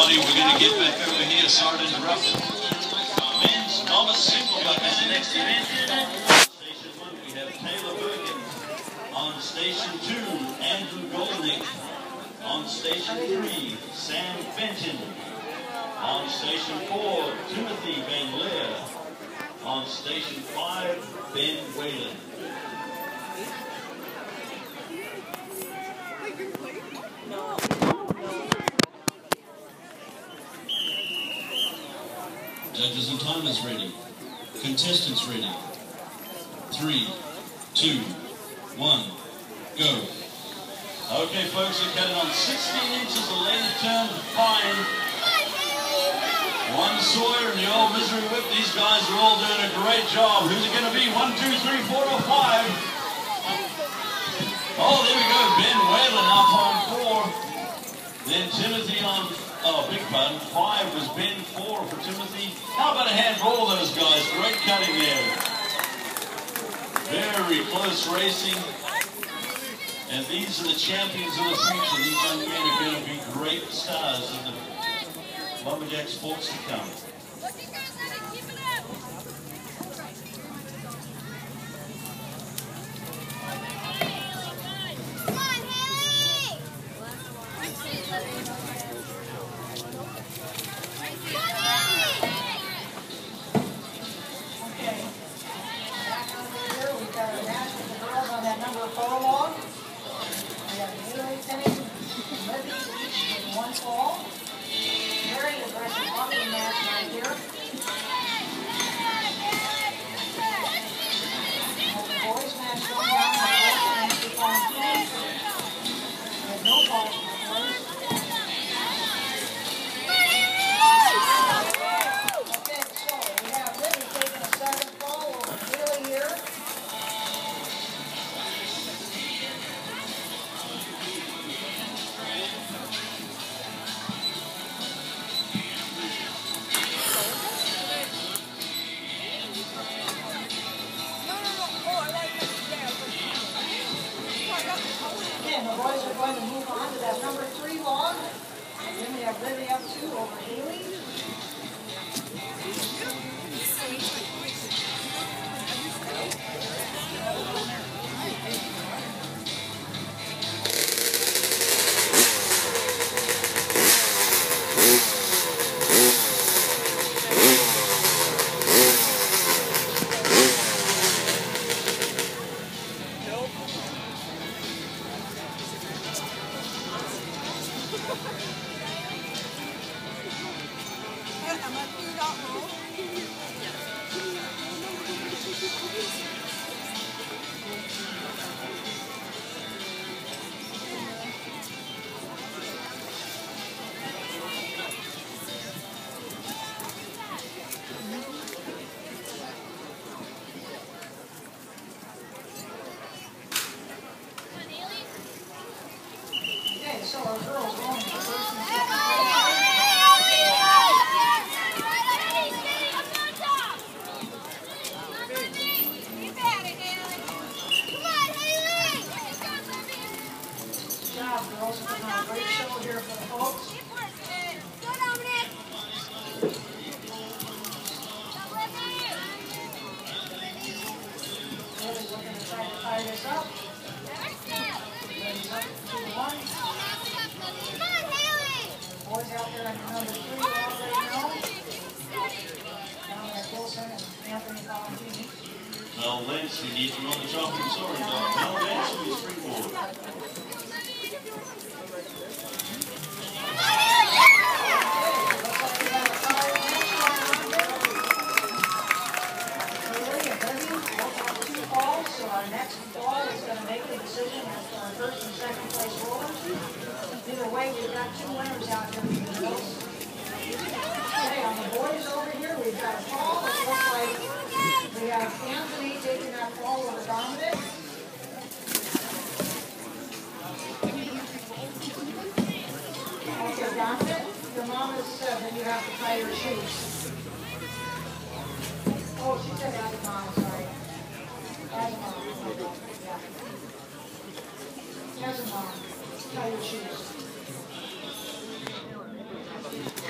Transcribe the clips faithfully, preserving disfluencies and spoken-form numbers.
everybody. We're going to get back over here. Sorry to interrupt. Men's novice single bucket is the next event. Station one, we have Taylor Bergen. On station two, Andrew Goldnick. On station three, Sam Fenton. On station four, Timothy Van Leer. On station five, Ben Whalen. Judges and timers ready. Contestants ready. Three, two, one, go. Okay, folks, we're cutting on sixteen inches of lane turn fine. One Sawyer and the old Misery Whip. These guys are all doing a great job. Who's it going to be? One, two, three, four, or five? Oh, there we go. Ben Whalen up on four. Then Timothy on, oh, big pun. Five was Ben, four for Timothy. How about a hand for all those guys? Great cutting there. Very close racing. And these are the champions of the future. These young men are going to be great stars in the Lumberjack sports to come. The boys are going to move on to that number three log. Then we have Livy up two over Haley. So our girls going to first and second place. Good job, girls. We're putting on a great show here for the folks. Lily's looking to try to tie this up. Lily's up two to one. Boys out there on number three log right now. Down there, Wilson and Anthony Valentini. Mel Lentz, we need you on the chopping sword. Mel Lentz will be springboard. So our next ball is going to make the decision as to our first and second place rollers. Either way, we've got two winners out here for the girls. Okay, on the boys over here, we've got a fall. It looks like we have Anthony taking that fall over Dominic. Okay, Dominic, your mom has said that you have to tie your shoes. Oh, she said that, mom, sorry. As a mom, yeah. As a mom, tie your shoes.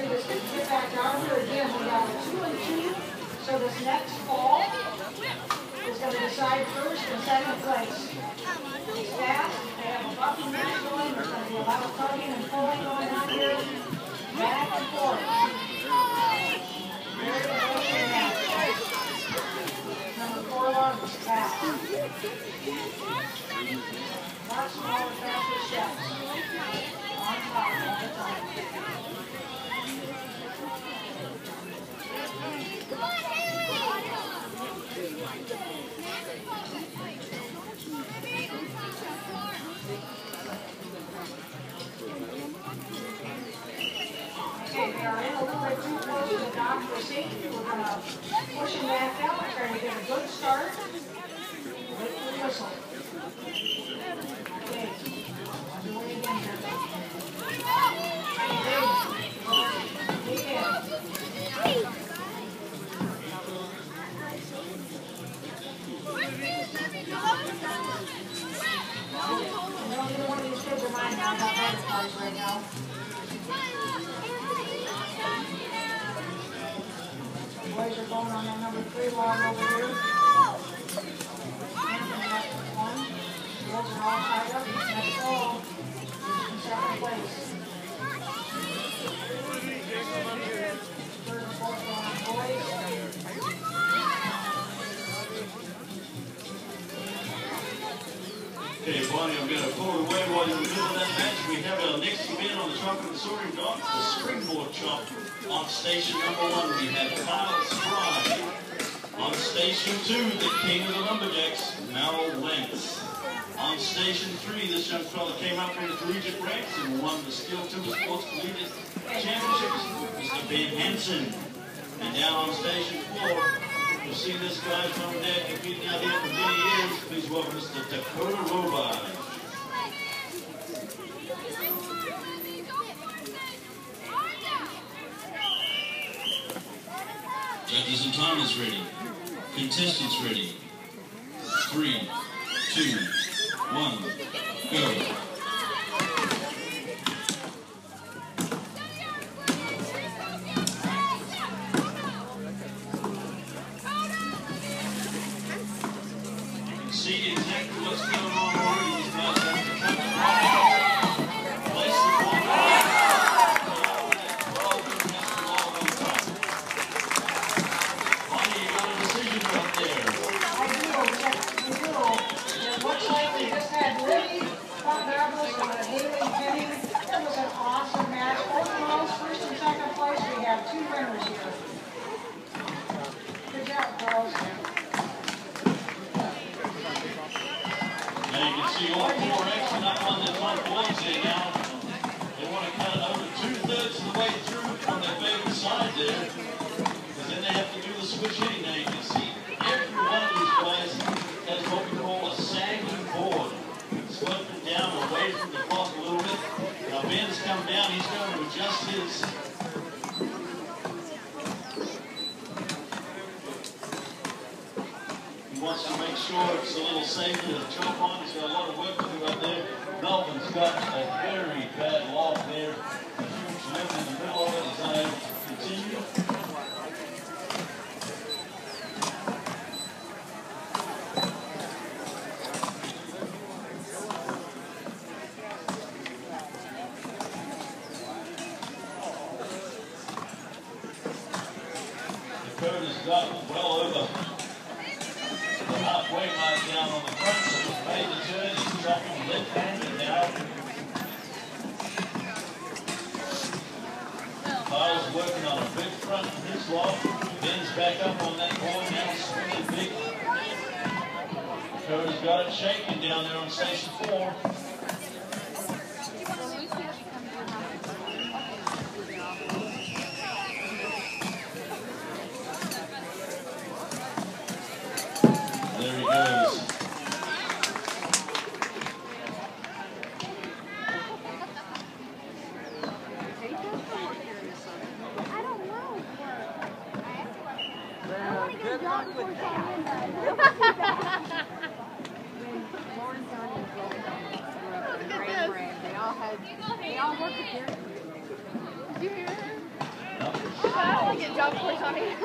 do is get back down here again. We got a two and two. So this next fall is going to decide first and second place. It's fast. They have a bucking match going. There's going to be a lot of tugging and pulling going on here. Back and forth. Very emotional match. Number four one is fast. Much smaller, faster steps. On top all the time. Okay, they are in a little bit too close to the dock for safety. We're going to push him back out. We're trying to get a good start. Wait for the whistle. Okay, underway again here. Dig. Dig in. Neither one of these kids are minding about butterflies right now. The boys are going on that number three log over here. Anthony up with one. The girls are all tied up. That's all. In second place. Third and fourth are on boys. Okay, Bonnie, I'm going to pull away while you're in the middle of that match. We have our next event on the Chocolate and Soaring Dog, the springboard chop. On station number one, we have Kyle Spry. On station two, the king of the lumberjacks, Mal Lentz. On station three, this young fella came up from the collegiate ranks and won the Steel Timber Sports Collegiate Championships, Mister Ben Hansen. And down on station four, you'll see this guy from there competing out here for many years. Please welcome Mister Dakota Roby. Judges and time is ready. Contestants ready. Three, two, one, go. See exactly what's going on already. These guys have to come to the place the ball Bonnie, you got a decision right there. I do, I do. It looks like we just had Libby Douglas and Haley Penny. It was an awesome match. Overall, first and second place, we have two winners here. Good job, girls. Now you can see all four action up on the front boards there now. They want to cut it over two-thirds of the way through on their favorite side there. Because then they have to do the switch hitting. Now you can see every one of these guys has what we call a sagging board. Sloping down away from the block a little bit. Now Ben's come down, he's going to adjust his. He wants to make sure it's a little safer to choke on. He's got a lot of work to do out there. Melvin's got a very bad loft there. A huge limb in the middle of it. He's not able to continue. The curve has got well over the halfway mark down on the front, so he's made the turn. He's dropping left-handed now. Kyle's working on a big front in his loft. Ben's back up on that board now, swinging big. Cody's got it shaking down there on station four. There he goes. I don't know. Well, good luck with that. They all had, they all worked together. Did you hear her? But I don't want to get job course on it.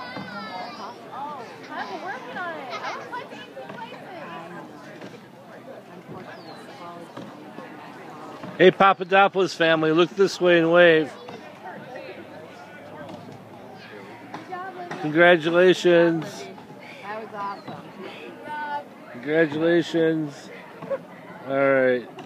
I'm working on it. I was like eighteen places. Hey, Papadopoulos family, look this way and wave. Congratulations. That was awesome. Congratulations. All right.